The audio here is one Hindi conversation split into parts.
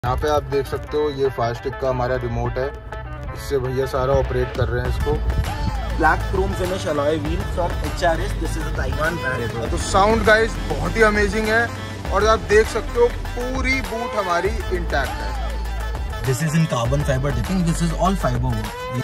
यहाँ पे आप देख सकते हो ये फायर स्टिक का हमारा रिमोट है, इससे भैया सारा ऑपरेट कर रहे हैं इसको। Black chrome finish alloy wheel from HRS, this is a Taiwan brand. तो साउंड गाइस बहुत ही अमेजिंग है और आप देख सकते हो पूरी बूट हमारी इंटैक्ट है। This is in carbon fibre dipping, this is all fibre work.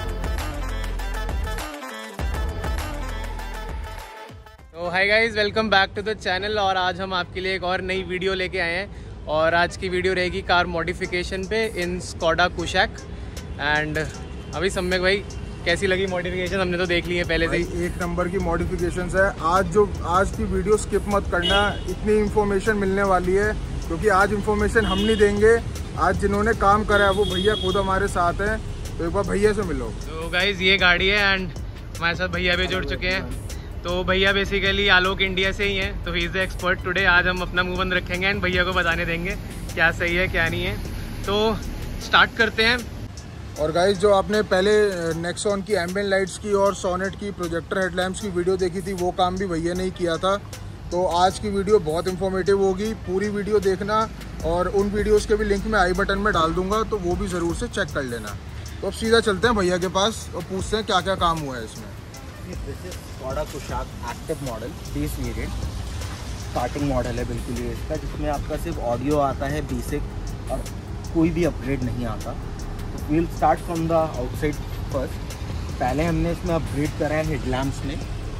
तो hi guys, welcome back to the channel. और आज हम आपके लिए एक और नई वीडियो लेके आए हैं और आज की वीडियो रहेगी कार मॉडिफिकेशन पे इन स्कोडा कुशैक। एंड अभी सम्यक भाई कैसी लगी मॉडिफिकेशन? हमने तो देख ली है पहले से ही। एक नंबर की मॉडिफिकेशंस है। आज की वीडियो स्किप मत करना, इतनी इन्फॉर्मेशन मिलने वाली है क्योंकि आज इन्फॉर्मेशन हम नहीं देंगे, आज जिन्होंने काम करा है वो भैया खुद हमारे साथ हैं। तो एक बार भैया से मिलो। तो गाइज ये गाड़ी है एंड हमारे साथ भैया भी जुड़ चुके हैं। तो भैया बेसिकली आलोक इंडिया से ही हैं, तो he is the expert today. आज हम अपना मुंह बंद रखेंगे एंड भैया को बताने देंगे क्या सही है क्या नहीं है। तो स्टार्ट करते हैं। और गाइस जो आपने पहले नेक्सॉन की एम्बिएंट लाइट्स की और सोनेट की प्रोजेक्टर हेडलैम्प्स की वीडियो देखी थी, वो काम भी भैया ने ही किया था। तो आज की वीडियो बहुत इंफॉर्मेटिव होगी, पूरी वीडियो देखना और उन वीडियोस के भी लिंक मैं आई बटन में डाल दूंगा, तो वो भी ज़रूर से चेक कर लेना। तो अब सीधा चलते हैं भैया के पास और पूछते हैं क्या क्या काम हुआ है इसमें। This is Skoda Kushaq active model base variant, starting model है बिल्कुल ये इसका, जिसमें आपका सिर्फ ऑडियो आता है बेसिक और कोई भी अपग्रेड नहीं आता। तो we'll start from the outside first. पहले हमने इसमें अपग्रेड करा है हेडलैम्प्स में।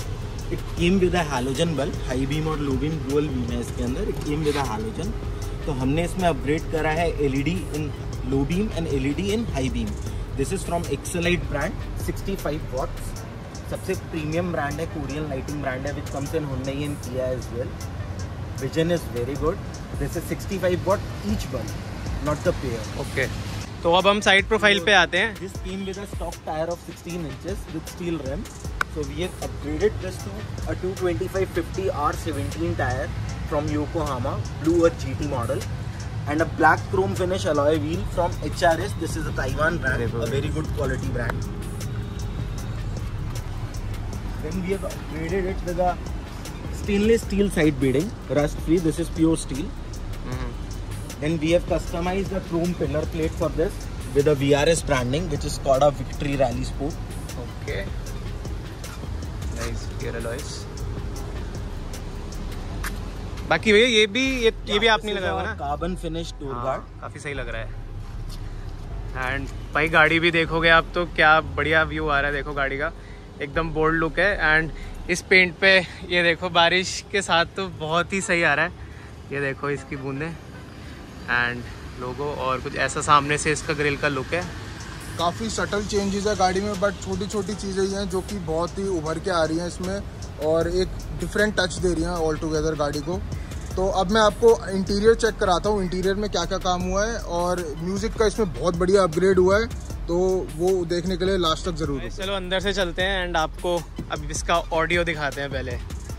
It came with a halogen bulb, high beam और लो बीम डुअल बीम है इसके अंदर। It came with a halogen. तो हमने इसमें अपग्रेड करा है LED in low beam and LED in high beam. This is from Excelite brand, 65 watts. सबसे प्रीमियम ब्रांड है, कोरियन लाइटिंग ब्रांड है, which comes in Hyundai and Kia as well. Vision is very good. This is 65 watt each bulb, not the pair. Okay, तो अब हम साइड प्रोफाइल पे आते हैं। This came with a stock tire of 16 inches with steel rim. So we have upgraded this to a 225/50 R17 tire from Yokohama, Blue Earth GT model, and a black chrome finish alloy wheel from HRS. This is a Taiwan brand, a very good quality brand. Then we have upgraded it with a stainless steel side beading, rust free. This is pure steel. Then we have customized the chrome pillar plate for this with a VRS branding, which is Skoda Victory Rally Sport. Okay, nice gear alloys। बाकी भैया ये भी आपने लगाया हुआ ना? कार्बन फिनिश डोर गार्ड, काफी सही लग रहा है। एंड भाई गाड़ी भी देखोगे आप तो क्या बढ़िया व्यू आ रहा है। देखो गाड़ी का एकदम बोल्ड लुक है एंड इस पेंट पे ये देखो बारिश के साथ तो बहुत ही सही आ रहा है। ये देखो इसकी बूंदें एंड लोगो और कुछ ऐसा सामने से इसका ग्रिल का लुक है। काफ़ी सटल चेंजेस है गाड़ी में, बट छोटी छोटी चीज़ें ही हैं जो कि बहुत ही उभर के आ रही हैं इसमें और एक डिफरेंट टच दे रही हैं ऑल टुगेदर गाड़ी को। तो अब मैं आपको इंटीरियर चेक कराता हूँ, इंटीरियर में क्या क्या काम हुआ है। और म्यूज़िक का इसमें बहुत बढ़िया अपग्रेड हुआ है, तो वो देखने के लिए लास्ट तक ज़रूर। चलो अंदर से चलते हैं एंड आपको अब इसका ऑडियो दिखाते हैं पहले।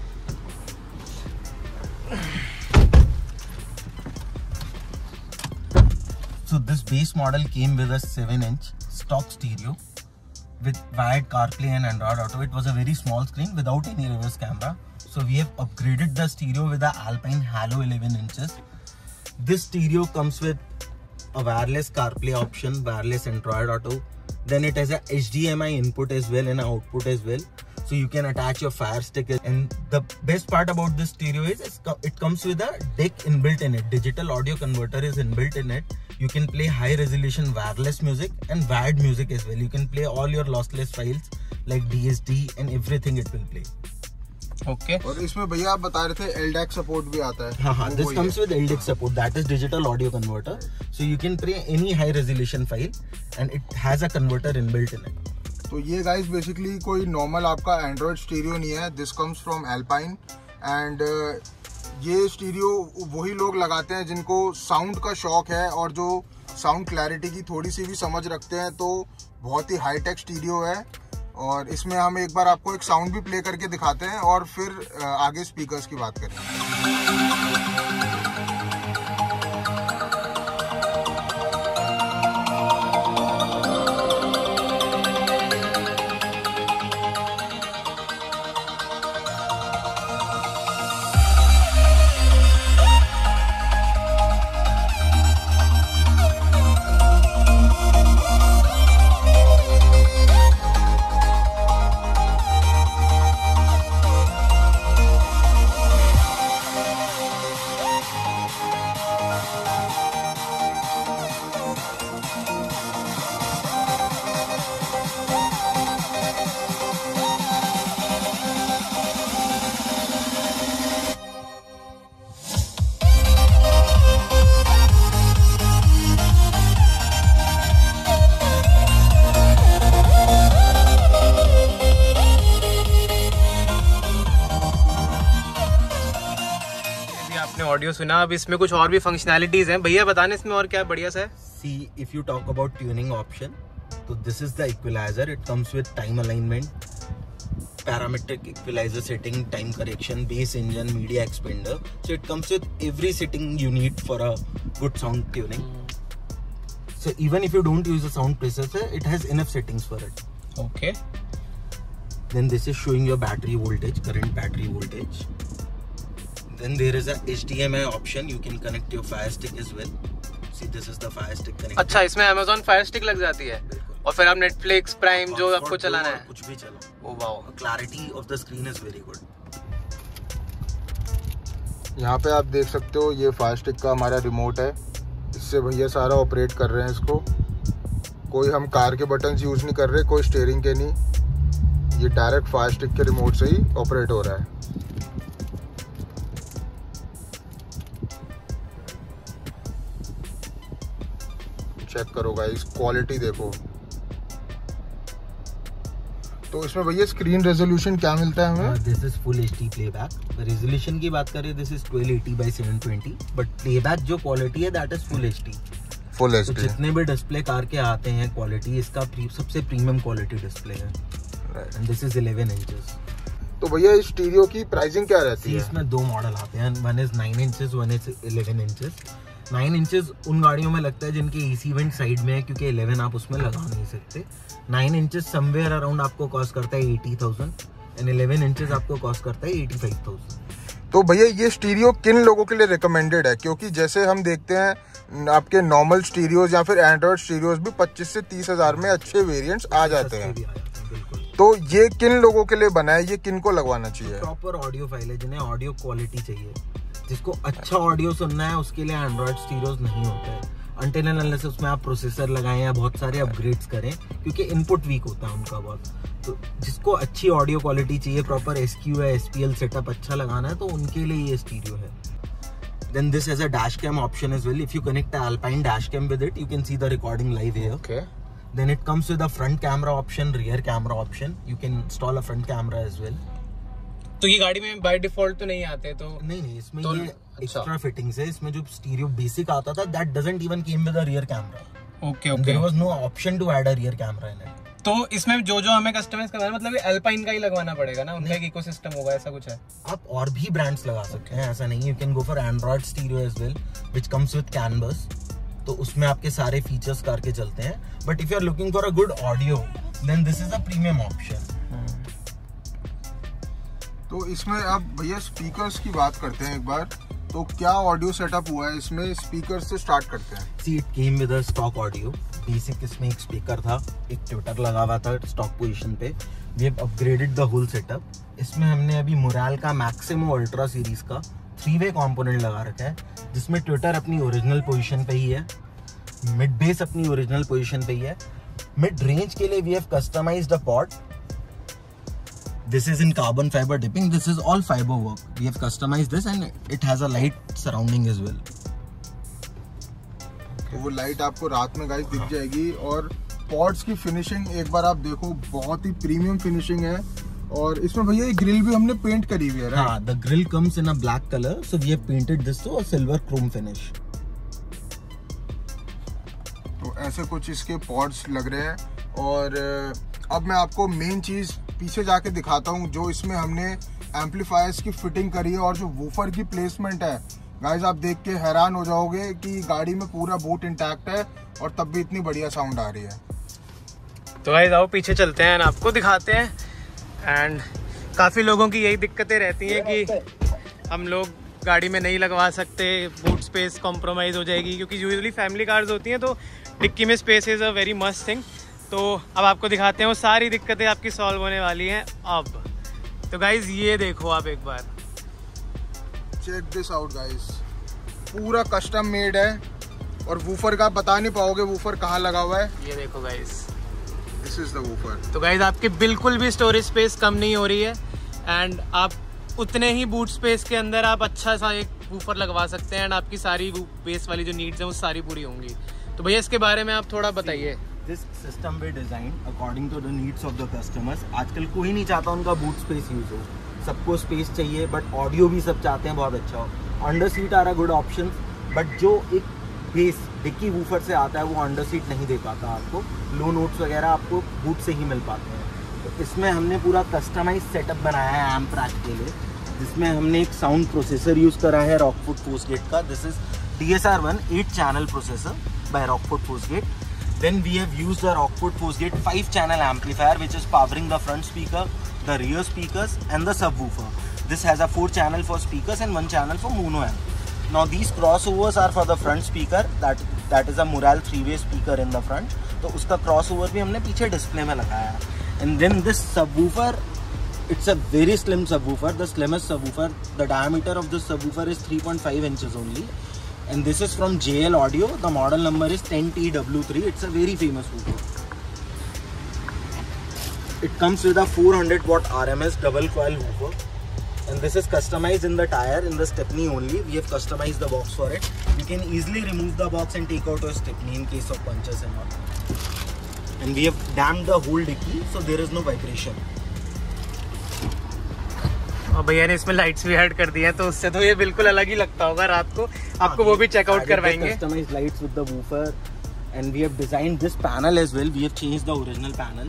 So this base model came with a 7-inch stock stereo with wired CarPlay and Android Auto. It was a very small screen without any reverse camera. So we have upgraded the stereo with the Alpine Halo 11 inches. This stereo comes with a wireless CarPlay option, wireless Android Auto. Then it has a HDMI input as well and output as well. So you can attach your Fire Stick. And the best part about this stereo is it comes with a DAC inbuilt in it. Digital audio converter is inbuilt in it. You can play high resolution wireless music and wired music as well. You can play all your lossless files like DSD and everything it will play. Okay, और इसमें भैया आप बता रहे थे LDAC सपोर्ट भी आता है। हाँ, this comes with LDAC support. That is digital audio converter. So you can play any high resolution file and it has a converter inbuilt in it. तो ये गाइस बेसिकली कोई नॉर्मल आपका एंड्रॉयड स्टीरियो नहीं है। This comes from Alpine and ये स्टीरियो वही लोग लगाते हैं जिनको साउंड का शौक है और जो साउंड क्लैरिटी की थोड़ी सी भी समझ रखते हैं। तो बहुत ही हाईटेक स्टीरियो है और इसमें हम एक बार आपको एक साउंड भी प्ले करके दिखाते हैं और फिर आगे स्पीकर्स की बात करेंगे। ऑडियो सुना, अब इसमें कुछ और भी फंक्शनैलिटीज हैं। भैया बताने इसमें और क्या बढ़िया सा है? See if you talk about tuning option, तो this is the equalizer. It comes with time alignment, parametric equalizer setting, time correction, bass engine, media expander. So it comes with every setting you need for a good sound tuning. So even if you don't use a sound processor, it has enough settings for it. Okay. Then this is showing your battery voltage, current battery voltage. Then there is a HDMI option. You can connect your Fire Stick as well. See, this is the Fire Stick connector. अच्छा, इसमें Amazon Fire Stick लग जाती है और फिर आप नेटफ्लिक्स, प्राइम जो आपको चलाना है कुछ भी चलो। Oh wow, clarity of the screen is very good. यहाँ पे आप देख सकते हो ये फायर स्टिक का हमारा रिमोट है, इससे भैया सारा ऑपरेट कर रहे हैं इसको। कोई हम कार के बटन यूज नहीं कर रहे, कोई स्टीयरिंग के नहीं, ये डायरेक्ट फायर स्टिक के रिमोट से ही ऑपरेट हो रहा है। चेक करो गाइस, क्वालिटी देखो। तो इसमें भैया स्क्रीन रेजोल्यूशन क्या मिलता है हमें? This is full HD playback. Resolution की बात करें, this is 1280x720, but playback जो क्वालिटी है that is full HD. Full HD. तो जितने भी डिस्प्ले कार के आते हैं, क्वालिटी इसका सबसे प्रीमियम क्वालिटी डिस्प्ले है। And this is 11 inches. तो भैया इस स्टीरियो की प्राइसिंग क्या रहती है? इसमें दो मॉडल आते हैं, one is 9 inches, one is 11 inches. 9 inches उन गाड़ियों में लगता है जिनके एसी वेंट साइड में है, क्योंकि 11 आप उसमें लगा नहीं सकते। 9 इंचेस समवेयर अराउंड आपको कॉस्ट करता है 80,000 एंड 11 इंचेस आपको कॉस्ट करता है 85,000। तो भैया ये स्टीरियो किन लोगों के लिए रिकमेंडेड है? क्योंकि जैसे हम देखते हैं आपके नॉर्मल स्टीरियोज या फिर एंड्रॉइड स्टीरियोज भी 25 से 30 हजार में अच्छे वेरिएंट्स आ जाते हैं। तो ये किन लोगों के लिए बना है, ये किन को लगवाना चाहिए? प्रॉपर ऑडियो फाइल है, जिन्हें ऑडियो क्वालिटी चाहिए, जिसको अच्छा ऑडियो सुनना है, उसके लिए एंड्रॉइड स्टीरियोज नहीं होता है अनटिल एंड अनलेस उसमें आप प्रोसेसर लगाएं या बहुत सारे अपग्रेड्स करें, क्योंकि इनपुट वीक होता है उनका बहुत। तो जिसको अच्छी ऑडियो क्वालिटी चाहिए, प्रॉपर SQ या SPL सेटअप अच्छा लगाना है, तो उनके लिए ये स्टीरियो है। Then this has a dash cam option as well. If you connect the Alpine dash cam with it, you can see the recording live here. Okay. Then it comes with a front camera option, rear camera option. You can install a front camera as well. तो ये गाड़ी में बाय डिफॉल्ट तो नहीं आते? तो नहीं, इसमें तो ये एक्स्ट्रा फिटिंग्स है। इसमें जो स्टीरियो बेसिक आता था, that doesn't even came with a rear camera. Okay. There was no option to add a rear camera in it. तो इसमें जो हमें कस्टमाइज करना है, मतलब ये अल्पाइन का ही लगवाना पड़ेगा ना, उनका एक इकोसिस्टम होगा, ऐसा कुछ है? आप और भी ब्रांड्स लगा सकते हैं, ऐसा नहीं। You can go for Android stereo as well, which comes with canvas. तो उसमें आपके सारे फीचर्स करके चलते हैं। But if you are looking for a good audio, then this is a premium option. तो इसमें अब भैया स्पीकर्स की बात करते हैं एक बार। तो क्या ऑडियो सेटअप हुआ है इसमें? स्पीकर से स्टार्ट करते हैं। See, it came with a stock audio. Basic इसमें एक स्पीकर था, एक ट्विटर लगा हुआ था स्टॉक पोजीशन पे। We have upgraded the whole setup. इसमें हमने अभी मोराल का मैक्सिमो अल्ट्रा सीरीज का 3-वे कंपोनेंट लगा रखा है, जिसमें ट्विटर अपनी ओरिजिनल पोजीशन पे ही है, मिड बेस अपनी ओरिजिनल पोजीशन पे ही है। मिड रेंज के लिए we have customised the pod. This is in carbon fiber dipping. This is all fiber work. We have customized this and it has a light surrounding as well. तो वो लाइट आपको रात में गाइस दिख जाएगी। और पॉड्स की फिनिशिंग एक बार आप देखो, बहुत ही प्रीमियम फिनिशिंग है। और इसमें भैया ये ग्रिल भी हमने पेंट करी हुई है, राइट? हाँ, the grill comes in a black color, so we have painted this to a silver chrome finish. तो ऐसे कुछ इसके पॉड्स लग रहे हैं। और अब मैं आपको मेन चीज पीछे जाके दिखाता हूँ, जो इसमें हमने एम्पलीफायर्स की फिटिंग करी है और जो वूफर की प्लेसमेंट है। गाइस आप देख के हैरान हो जाओगे कि गाड़ी में पूरा बूट इंटैक्ट है और तब भी इतनी बढ़िया साउंड आ रही है। तो गाइस आओ पीछे चलते हैं, आपको दिखाते हैं। एंड काफ़ी लोगों की यही दिक्कतें रहती हैं कि हम लोग गाड़ी में नहीं लगवा सकते, बूट स्पेस कॉम्प्रोमाइज़ हो जाएगी, क्योंकि यूजुअली फैमिली कार्स होती हैं तो डिक्की में space is a very must thing. तो अब आपको दिखाते हैं, वो सारी दिक्कतें आपकी सॉल्व होने वाली हैं अब। तो गाइज ये देखो आप एक बार, चेक दिस आउट गाइस, पूरा कस्टम मेड है। और वूफर का बता नहीं पाओगे वूफर कहाँ लगा हुआ है। ये देखो guys, this is the woofer. तो गाइज आपकी बिल्कुल भी स्टोरेज स्पेस कम नहीं हो रही है एंड आप उतने ही बूट स्पेस के अंदर आप अच्छा सा एक वूफर लगवा सकते हैं एंड आपकी सारी बेस वाली जो नीड्स हैं वो सारी पूरी होंगी। तो भैया इसके बारे में आप थोड़ा बताइए। This system we designed according to the needs of the customers. आजकल कोई नहीं चाहता उनका बूट स्पेस यूज हो, सबको स्पेस चाहिए, बट ऑडियो भी सब चाहते हैं बहुत अच्छा हो। Under seat are a good option, but जो एक बेस डिक्की वूफर से आता है वो अंडर सीट नहीं दे पाता आपको। लो नोट्स वगैरह आपको बूट से ही मिल पाते हैं। तो इसमें हमने पूरा कस्टमाइज सेटअप बनाया है एम्प रैक के लिए, जिसमें हमने एक साउंड प्रोसेसर यूज़ करा है रॉकफुट फोर्सगेट का। This is DSR-1 8-channel processor by Rockford Fosgate. Then we have used the Rockford Fosgate 5-channel amplifier, which is powering the front speaker, the rear speakers and the subwoofer. This has a 4-channel for speakers and 1 channel for mono amp. Now these crossovers are for the front speaker, that is a Mural 3-way speaker in the front. तो उसका crossover भी हमने पीछे डिस्प्ले में लगाया है। And then this subwoofer, it's a very slim subwoofer, the slimmest subwoofer. The diameter of this subwoofer is 3.5 inches only. And this is from JL Audio. The model number is 10TW3. It's a very famous woofer. It comes with a 400 watt RMS double coil woofer, and this is customized in the tire, in the stepney only. We have customized the box for it. You can easily remove the box and take out a stepney in case of punctures and all. And we have damped the whole dicky, so there is no vibration. और भैया ने इसमें लाइट्स भी ऐड कर दी हैं, तो उससे तो ये बिल्कुल अलग ही लगता होगा रात को। आपको वो भी चेकआउट करवाएंगे। Customized lights with the woofer, and we have designed this panel as well. We have changed the original panel.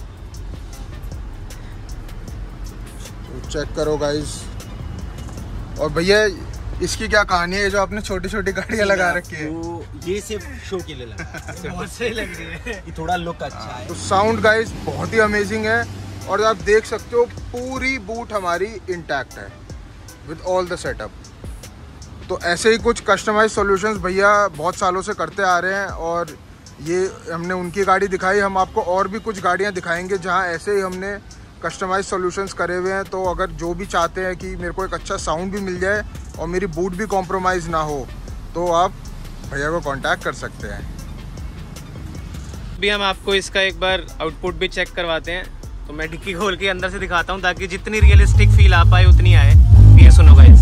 Check करो गाइस। और भैया इसकी क्या कहानी है जो आपने छोटी छोटी गाड़ियाँ लगा रखी है? तो ये सिर्फ शो के लिए लगा है। बहुत सही लग रही है, कि थोड़ा लुक अच्छा है। तो साउंड गाइस बहुत ही अमेजिंग है, और आप देख सकते हो पूरी बूट हमारी इंटैक्ट है विद ऑल द सेटअप। तो ऐसे ही कुछ कस्टमाइज सॉल्यूशंस भैया बहुत सालों से करते आ रहे हैं, और ये हमने उनकी गाड़ी दिखाई। हम आपको और भी कुछ गाड़ियां दिखाएंगे जहां ऐसे ही हमने कस्टमाइज सॉल्यूशंस करे हुए हैं। तो अगर जो भी चाहते हैं कि मेरे को एक अच्छा साउंड भी मिल जाए और मेरी बूट भी कॉम्प्रोमाइज़ ना हो, तो आप भैया को कांटेक्ट कर सकते हैं। अभी हम आपको इसका एक बार आउटपुट भी चेक करवाते हैं। तो मैं डिक्की खोल के अंदर से दिखाता हूँ ताकि जितनी रियलिस्टिक फील आ पाए उतनी आए। ये सुनो गाइस।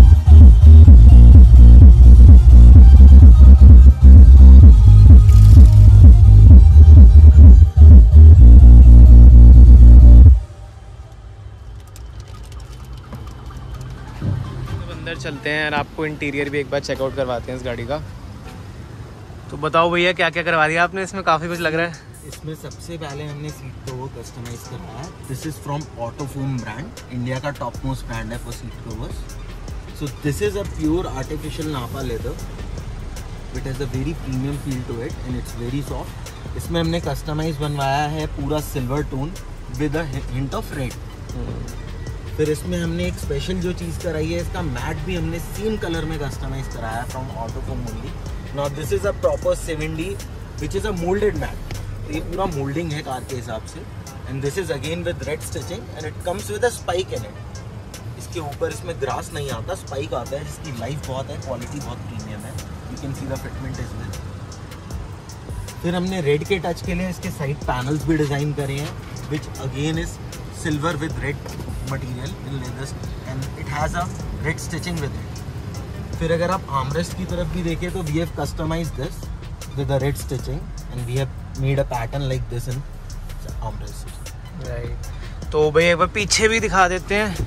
तो अंदर चलते हैं और आपको इंटीरियर भी एक बार चेकआउट करवाते हैं इस गाड़ी का। तो बताओ भैया क्या क्या करवा दिया आपने इसमें? काफ़ी कुछ लग रहा है। इसमें सबसे पहले हमने सीट कवर कस्टमाइज करवाया है। This is from Autofoam brand, India का टॉप मोस्ट ब्रांड है for seat covers. So this is a pure artificial nappa leather, it has a very premium feel to it and it's very soft. इसमें हमने कस्टमाइज बनवाया है पूरा silver tone with a hint of red. फिर इसमें हमने एक स्पेशल जो चीज़ कराई है, इसका मैट भी हमने सेम कलर में कस्टमाइज कराया है from Autofoam only. Now this is a proper 7D which is a moulded mat. ये पूरा मोल्डिंग है कार के हिसाब से, and this is again with red stitching and it comes with a spike in it. इसके ऊपर इसमें ग्रास नहीं आता, स्पाइक आता है, जिसकी लाइफ बहुत है, क्वालिटी बहुत प्रीमियम है। You can see the fitment is well. फिर हमने रेड के टच के लिए इसके साइड पैनल्स भी डिज़ाइन करे हैं, which again is silver with red material in leather, and it has a red stitching with it. फिर अगर आप आर्मरेस्ट की तरफ भी देखें तो we have customised this with a red stitching and we have made a pattern like this in armrest. Right. तो भैया एक बार पीछे भी दिखा देते हैं।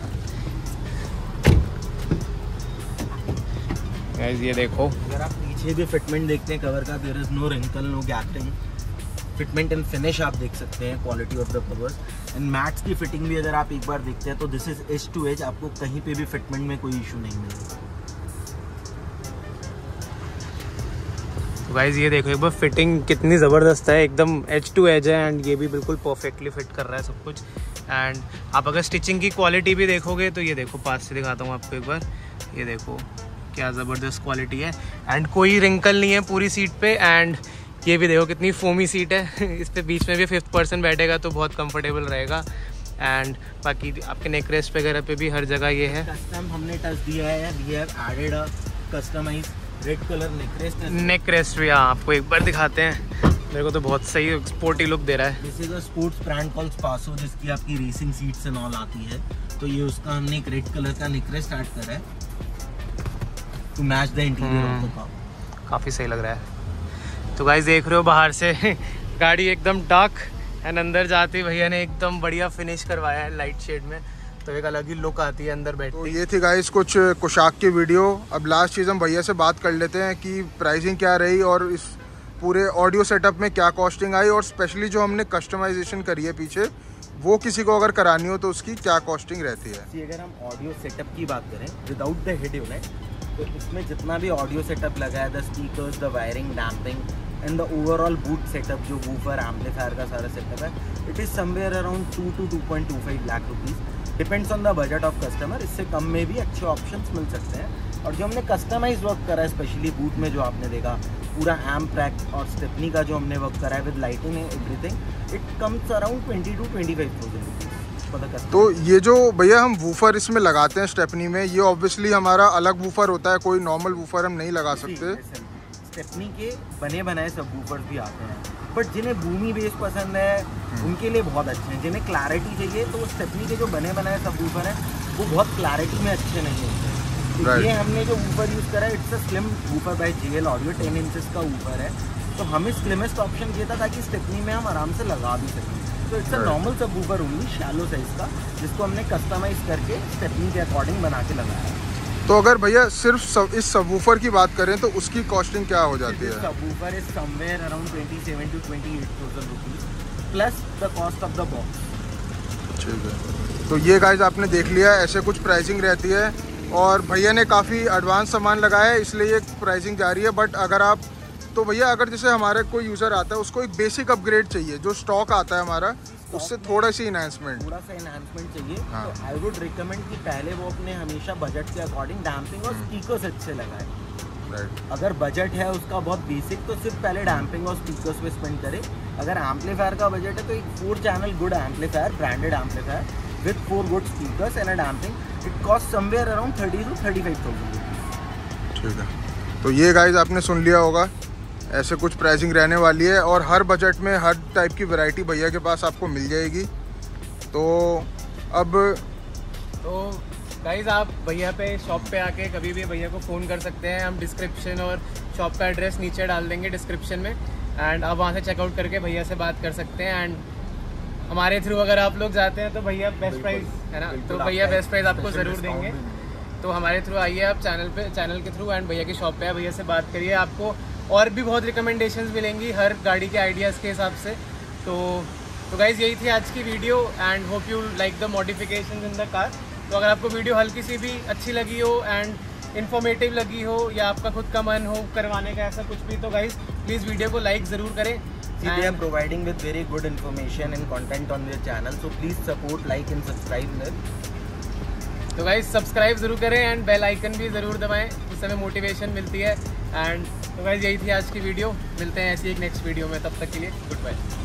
Guys ये देखो, अगर आप पीछे भी फिटमेंट देखते हैं कवर का, there is no wrinkle, no gapping. Fitment and finish आप देख सकते हैं, quality of the covers and mats की फिटिंग भी अगर आप एक बार देखते हैं तो this is edge to edge, आपको कहीं पे भी फिटमेंट में कोई इशू नहीं मिलेगा। गाइज ये देखो एक बार फिटिंग कितनी ज़बरदस्त है, एकदम एज टू एज है, एंड ये भी बिल्कुल परफेक्टली फिट कर रहा है सब कुछ। एंड आप अगर स्टिचिंग की क्वालिटी भी देखोगे तो ये देखो, पास से दिखाता हूँ आपको एक बार, ये देखो क्या ज़बरदस्त क्वालिटी है, एंड कोई रिंकल नहीं है पूरी सीट पे। एंड ये भी देखो कितनी फोमी सीट है, इस पे बीच में भी 5th पर्सन बैठेगा तो बहुत कंफर्टेबल रहेगा। एंड बाकी आपके नेक रेस्ट वगैरह पे भी हर जगह ये है। कस्टम हमने टच दिया है, we have added a customised red colour neck rest भी आपको एक बार दिखाते हैं। मेरे को तो बहुत सही स्पोर्टी लुक दे रहा है। This is a sports brand called Sparco, जिसकी आपकी रेसिंग सीट्स एंड ऑल आती है, तो ये उसका हमने एक रेड कलर का नेक रेस्ट ऐड करा है to match the interior of the car. काफ़ी सही लग रहा है। तो गाइस देख रहे हो बाहर से गाड़ी एकदम डार्क, एंड अंदर जाते भैया ने एकदम बढ़िया फिनिश करवाया है लाइट शेड में। तो एक अलग ही लुक आती है अंदर बैठ तो ये थी गाइस कुछ कुशाक की वीडियो। अब लास्ट चीज़ हम भैया से बात कर लेते हैं कि प्राइसिंग क्या रही और इस पूरे ऑडियो सेटअप में क्या कॉस्टिंग आई, और स्पेशली जो हमने कस्टमाइजेशन करी है पीछे, वो किसी को अगर करानी हो तो उसकी क्या कॉस्टिंग रहती है। अगर हम ऑडियो सेटअप की बात करें विदाउट द हेड यूनिट, तो इसमें जितना भी ऑडियो सेटअप लगा है, the speakers, the wiring, damping and the overall boot setup, जो वूफर एम्पलीफायर का सारा सेटअप है, it is somewhere around 2 to 2.25 lakh rupees. Depends on the budget of customer. इससे कम में भी अच्छे ऑप्शंस मिल सकते हैं। और जो हमने कस्टमाइज वर्क करा है, स्पेशली बूट में जो आपने देखा, पूरा एम्प ट्रैक और स्टेपनी का जो हमने वर्क करा है with lighting and everything, it comes around 20 to 25,000 rupees. तो ये जो भैया हम वूफर इसमें लगाते हैं स्टेपनी में, ये ऑब्वियसली हमारा अलग वूफर होता है, कोई नॉर्मल वूफर हम नहीं लगा सकते। स्टेपनी के बने बनाए सब वूफर्स भी आते हैं, बट जिन्हें बूमी बेस पसंद है उनके लिए बहुत अच्छे हैं। जिन्हें क्लैरिटी चाहिए तो स्टेपनी के जो बने बनाए सब वूफर हैं वो बहुत क्लैरिटी में अच्छे नहीं होते। तो ये हमने जो वूफर यूज़ करा है, it's a slim woofer by JL audio, 10 inches का वूफर है। तो हमें स्लिमेस्ट ऑप्शन किया था ताकि स्टेपनी में हम आराम से लगा भी सकें। तो it's a normal subwoofer only, shallow size का, जिसको हमने कस्टमाइज करके स्टेपनी के अकॉर्डिंग बना के लगाया है। तो अगर भैया सिर्फ इस सबवूफर की बात करें तो उसकी कॉस्टिंग क्या हो जाती है? Subwoofer is somewhere around 27 to 28,000 rupees plus the cost of the box. ठीक है, तो ये गाइस आपने देख लिया, ऐसे कुछ प्राइसिंग रहती है। और भैया ने काफ़ी एडवांस सामान लगाया है इसलिए ये प्राइसिंग जा रही है। बट अगर आप, तो भैया अगर जैसे हमारे कोई यूज़र आता है उसको एक बेसिक अपग्रेड चाहिए, जो स्टॉक आता है हमारा, उससे थोड़ा सी इन्हांसमेंट चाहिए, हाँ। तो आई वुड रिकमेंड कि पहले वो अपने हमेशा बजट के अकॉर्डिंग डैम्पिंग और स्पीकर्स अच्छे लगाए। अगर बजट है उसका बहुत बेसिक, तो सिर्फ पहले डैम्पिंग और स्पीकर्स पे स्पेंड करे। अगर एम्पलीफायर का बजट है तो एक 4 channel good amplifier, branded amplifier with 4 good speakers and a damping, it cost somewhere around 30 to 35,000 rupees. ठीक है, तो ये गाइस आपने सुन लिया होगा, ऐसे कुछ प्राइसिंग रहने वाली है। और हर बजट में हर टाइप की वैरायटी भैया के पास आपको मिल जाएगी। तो अब गाइज आप भैया पे शॉप पे आके कभी भी भैया को फ़ोन कर सकते हैं। हम डिस्क्रिप्शन और शॉप का एड्रेस नीचे डाल देंगे डिस्क्रिप्शन में, एंड आप वहाँ से चेकआउट करके भैया से बात कर सकते हैं। एंड हमारे थ्रू अगर आप लोग जाते हैं तो भैया बेस्ट प्राइस है ना, तो भैया बेस्ट प्राइस आपको ज़रूर देंगे। तो हमारे थ्रू आइए आप चैनल के थ्रू, एंड भैया की शॉप पे भैया से बात करिए। आपको और भी बहुत रिकमेंडेशंस मिलेंगी हर गाड़ी के आइडियाज़ के हिसाब से। तो गाइज यही थी आज की video, and hope you like the modifications in the car. तो अगर आपको वीडियो हल्की सी भी अच्छी लगी हो एंड इन्फॉर्मेटिव लगी हो, या आपका खुद का मन हो करवाने का ऐसा कुछ भी, तो गाइज प्लीज़ वीडियो को लाइक ज़रूर करें। They are providing with very good information and content on their channel, so please support, like and subscribe them. तो गाइज सब्सक्राइब जरूर करें एंड बेल आइकन भी ज़रूर दबाएं, जिससे हमें मोटिवेशन मिलती है। एंड तो गाइज यही थी आज की वीडियो, मिलते हैं ऐसी एक नेक्स्ट वीडियो में, तब तक के लिए गुड बाय।